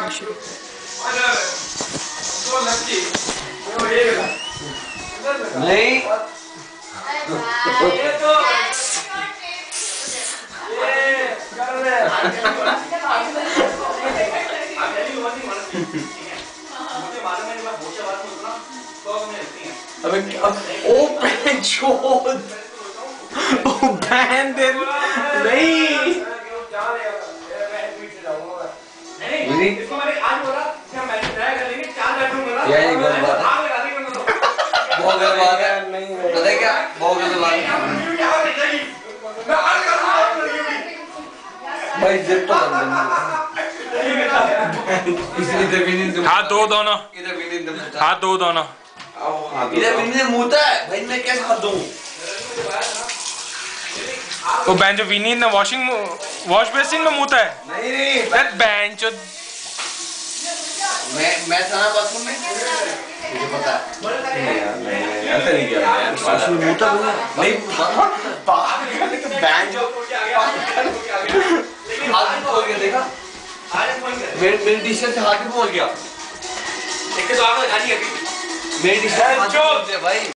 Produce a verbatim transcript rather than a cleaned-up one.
नहीं अबे ओ बहन चोद ओ बहन दे नहीं नहीं इसको मैंने आज बोला कि हम मैच ट्राई कर लेंगे चार बैट दूंगा ये एक गलत बात है बहुत गलत बात है नहीं पता है क्या बहुत गलत बात है मैं आज कर रहा हूं भाई जिद तो कर इसलिए इधर भी नहीं हाथ दो दोनों इधर भी नहीं हाथ दो दोनों इधर भी नहीं मुंहता है भाई मैं कैसे हाथ दूं वो बेंच विनीत ने वॉशिंग वॉश बेसिन में मुंहता है नहीं नहीं दैट बेंच मैं मैं था ना बाथरूम में मुझे पता है नहीं यार नहीं ऐसा नहीं किया यार वॉश में मुंहता नहीं बेंच हाथ खोल के देखा मेरे मेरी टी-शर्ट से हाथ भी खोल गया एक तो आगे गाड़ी अभी मेरी टी-शर्ट भाई